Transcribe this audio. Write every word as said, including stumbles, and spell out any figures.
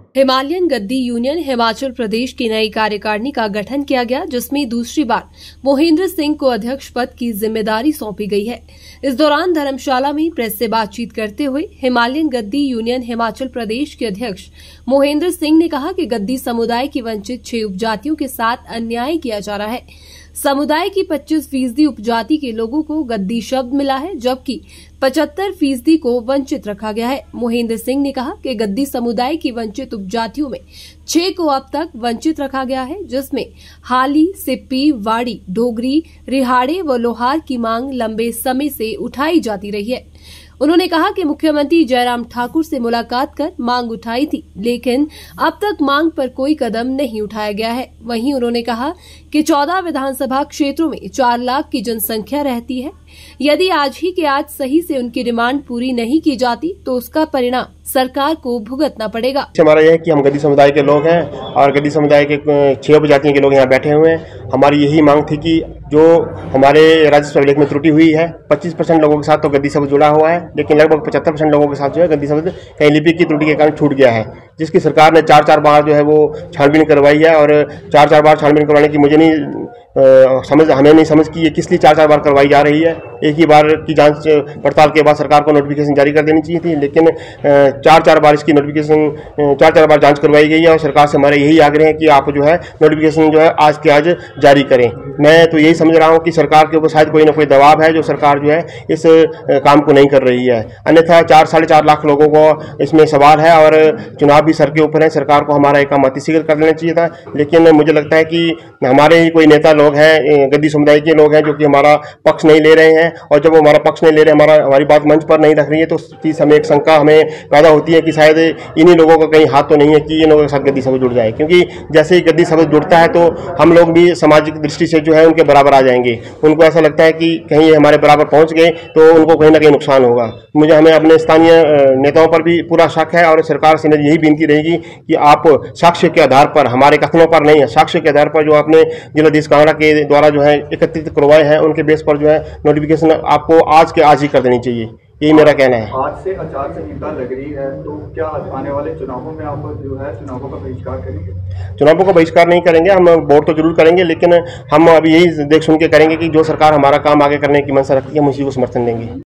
Himalayan गद्दी union Himachal Pradesh की नई कार्यकारिणी का गठन किया गया, जिसमें दूसरी बार मोहिंद्र सिंह को अध्यक्ष पद की जिम्मेदारी सौंपी गई है। इस दौरान धर्मशाला में प्रेस से बातचीत करते हुए हिमालयन गद्दी यूनियन हिमाचल प्रदेश के अध्यक्ष मोहिंद्र सिंह ने कहा कि गद्दी समुदाय की वंचित छह उपजातियों के साथ अन्याय किया जा रहा है। समुदाय की पच्चीस फीसदी उपजाति के लोगों को गद्दी शब्द मिला है, जबकि पचहत्तर फीसदी को वंचित रखा गया है। मोहिंद्र सिंह ने कहा कि गद्दी समुदाय की वंचित उपजातियों में छह को अब तक वंचित रखा गया है, जिसमें हाली, सिप्पी, वाड़ी, डोगरी, रिहाड़े व लोहार की मांग लंबे समय से उठाई जाती रही है। उन्होंने कहा कि मुख्यमंत्री जयराम ठाकुर से मुलाकात कर मांग उठाई थी, लेकिन अब तक मांग पर कोई कदम नहीं उठाया गया है। वहीं उन्होंने कहा कि चौदह विधानसभा क्षेत्रों में चार लाख की जनसंख्या रहती है। यदि आज ही के आज सही से उनकी डिमांड पूरी नहीं की जाती तो उसका परिणाम सरकार को भुगतना पड़ेगा। हमारा यह है कि हम गद्दी समुदाय के लोग हैं और गद्दी समुदाय के छह उपजातियों के लोग यहाँ बैठे हुए हैं। हमारी यही मांग थी कि जो हमारे राजस्व अभिलेख में त्रुटि हुई है, पच्चीस परसेंट लोगों के साथ तो गद्दी शब्द जुड़ा हुआ है, लेकिन लगभग पचहत्तर परसेंट लोगों के साथ जो है गद्दी शब्द कहीं लिपि की त्रुटि के कारण छूट गया है, जिसकी सरकार ने चार चार बार जो है वो छानबीन करवाई है। और चार चार बार छानबीन करवाने की मुझे नहीं आ, समझ हमें नहीं समझ कि ये किस लिए चार चार बार करवाई जा रही है। एक ही बार की जांच पड़ताल के बाद सरकार को नोटिफिकेशन जारी कर देनी चाहिए थी, लेकिन चार चार बार इसकी नोटिफिकेशन चार चार बार जांच करवाई गई है। और सरकार से हमारे यही आग्रह है कि आप जो है नोटिफिकेशन जो है आज के आज जारी करें। मैं तो यही समझ रहा हूँ कि सरकार के ऊपर शायद कोई ना कोई दबाव है, जो सरकार जो है इस काम को नहीं कर रही है। अन्यथा चार साढ़े चार लाख लोगों को इसमें सवाल है और चुनाव भी सर के ऊपर है। सरकार को हमारा एक काम अतिशीघ्र कर देना चाहिए था, लेकिन मुझे लगता है कि हमारे ही कोई नेता लोग हैं, गद्दी समुदाय के लोग हैं, जो कि हमारा पक्ष नहीं ले रहे हैं। और जब वो हमारा पक्ष नहीं ले रहे, हमारा हमारी बात मंच पर नहीं रख रही है, तो चीज हमें एक शंका हमें पैदा होती है कि शायद इन्हीं लोगों का कहीं हाथ तो नहीं है कि इन लोगों के साथ गद्दी शब्द जुड़ जाए। क्योंकि जैसे ही गद्दी शब्द जुड़ता है तो हम लोग भी सामाजिक दृष्टि से जो है उनके बराबर आ जाएंगे। उनको ऐसा लगता है कि कहीं हमारे बराबर पहुंच गए तो उनको कहीं ना कहीं नुकसान होगा। मुझे हमें अपने स्थानीय नेताओं पर भी पूरा शक है और सरकार से मेरी यही विनती रहेगी कि आप साक्ष्य के आधार पर, हमारे कथनों पर नहीं है, साक्ष्य के आधार पर जो आपने जिलाधीश कांगड़ा के द्वारा जो है एकत्रित करवाए हैं, उनके बेस पर जो है नोटिफिकेशन आपको आज के आज ही कर देनी चाहिए। यही मेरा कहना है। आज से आचार संहिता लग रही है, तो क्या आने वाले चुनावों में आप जो है चुनावों का बहिष्कार करेंगे? चुनावों का बहिष्कार नहीं करेंगे, हम वोट तो जरूर करेंगे, लेकिन हम अभी यही देख सुन के करेंगे कि जो सरकार हमारा काम आगे करने की मंशा रखती है हम उसी को समर्थन देंगे।